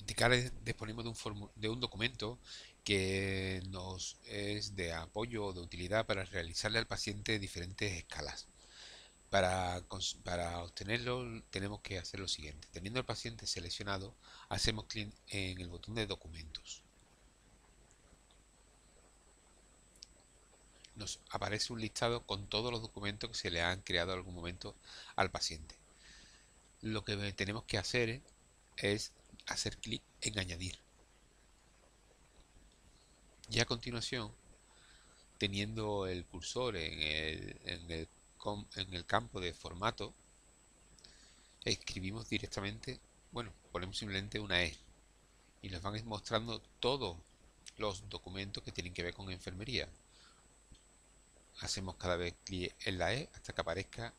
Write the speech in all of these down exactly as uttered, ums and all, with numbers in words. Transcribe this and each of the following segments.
En Ticales disponemos de un, formu- de un documento que nos es de apoyo o de utilidad para realizarle al paciente diferentes escalas. Para, cons- para obtenerlo tenemos que hacer lo siguiente. Teniendo al paciente seleccionado, hacemos clic en el botón de documentos. Nos aparece un listado con todos los documentos que se le han creado en algún momento al paciente. Lo que tenemos que hacer es hacer clic en añadir. Y a continuación, teniendo el cursor en el, en el, en el campo de formato, escribimos directamente, bueno, ponemos simplemente una E y nos van mostrando todos los documentos que tienen que ver con enfermería. Hacemos cada vez clic en la E hasta que aparezca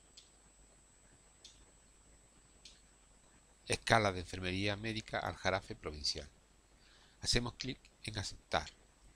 Escala de Enfermería Médica Aljarafe Provincial. Hacemos clic en aceptar.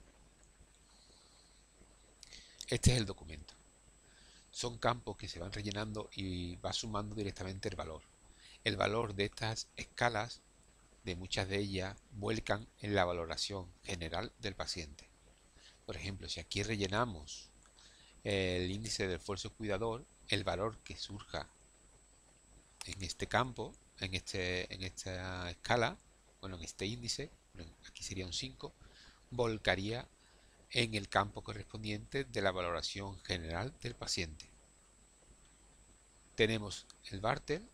Este es el documento. Son campos que se van rellenando y va sumando directamente el valor. El valor de estas escalas, de muchas de ellas, vuelcan en la valoración general del paciente. Por ejemplo, si aquí rellenamos el índice de esfuerzo cuidador, el valor que surja en este campo, en, este, en esta escala, bueno, en este índice, aquí sería un cinco, volcaría en el campo correspondiente de la valoración general del paciente. Tenemos el Bartel,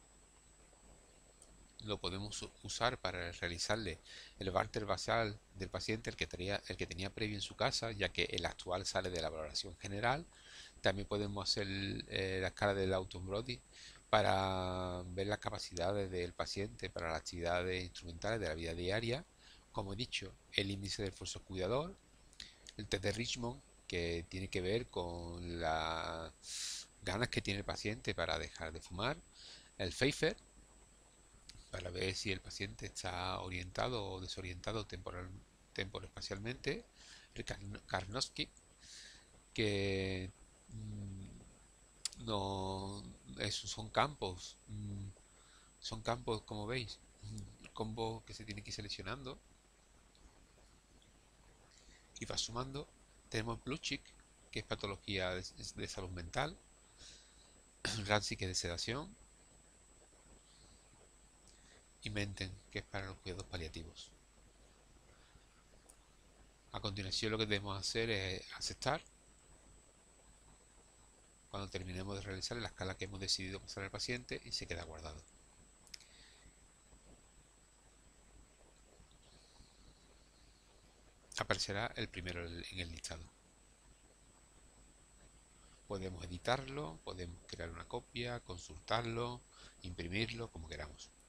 lo podemos usar para realizarle el Bartel basal del paciente, el que, tenía, el que tenía previo en su casa, ya que el actual sale de la valoración general. También podemos hacer eh, la escala del Autumn Brody para ver las capacidades del paciente para las actividades instrumentales de la vida diaria. Como he dicho, el índice de esfuerzo cuidador, el test de Richmond, que tiene que ver con las ganas que tiene el paciente para dejar de fumar, el Pfeiffer, para ver si el paciente está orientado o desorientado temporal, temporoespacialmente, el Karnowski, que mm, no, esos son campos, mm, son campos, como veis, mm, combos que se tienen que ir seleccionando y va sumando. Tenemos Blue Chick, que es patología de, de salud mental, Ransy, que es de sedación, y Menten, que es para los cuidados paliativos. A continuación lo que debemos hacer es aceptar cuando terminemos de realizar la escala que hemos decidido pasar al paciente y se queda guardado. Aparecerá el primero en el listado. Podemos editarlo, podemos crear una copia, consultarlo, imprimirlo, como queramos.